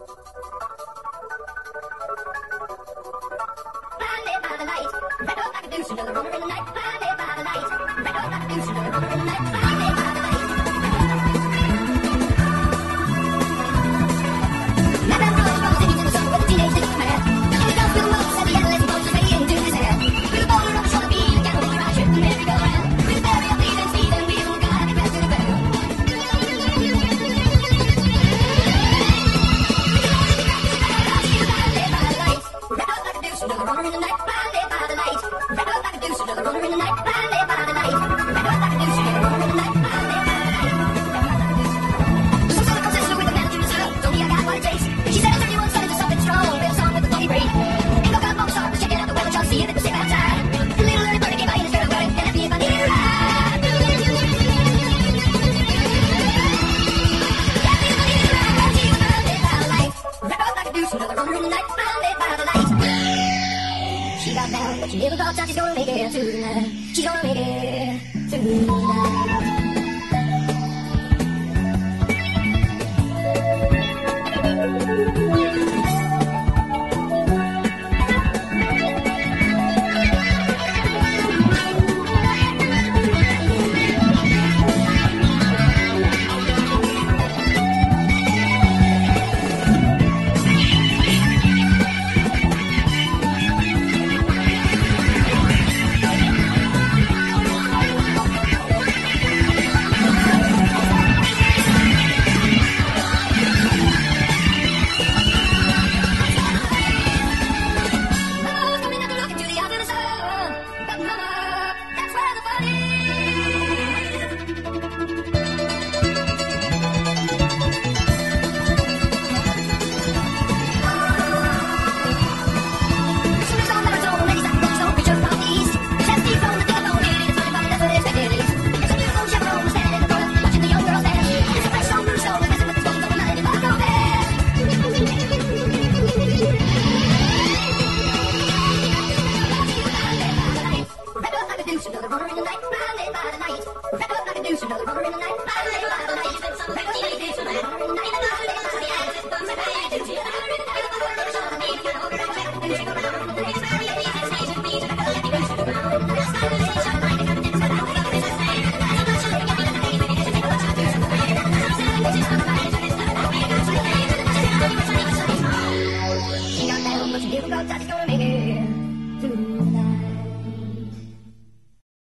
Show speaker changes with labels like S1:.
S1: Blinded by the light, red up like a deuce, another runner in the night. Blinded by the light, red up like a deuce, another runner in the night. Blinded by the light. Madman runs from cities in the sun with a teenage little man. In the dust with the monks and the endless boats that fade into his hair. With a boulder on the shore beat, a candle ride tripping merry-go-round. With a berry of leaf and speed and wheel, God be dressed in a crown. Another runner in the night, blinded by the light. Red up like a deuce, another runner in the night, blinded by the light. Red up like a deuce, another runner in the night, blinded by the light. Some sort of sister with a man to herself, told me I got what it takes. She said it's 31 son into something strong, built on with a funny brain. Ain't no gun, folks, was checking out the weather, trying to see if it was safe outside. The little early birdie came by in his girl, but and happy if I need a ride. Happy if I need a ride, but she was blinded by the light. Red up like a deuce, another runner in the night, blinded by the light. She got down, but she never thought that she's gonna make it tonight. She's gonna make it tonight. Another runner in the night, blinded by the light. Red up like a deuce, another runner in the night.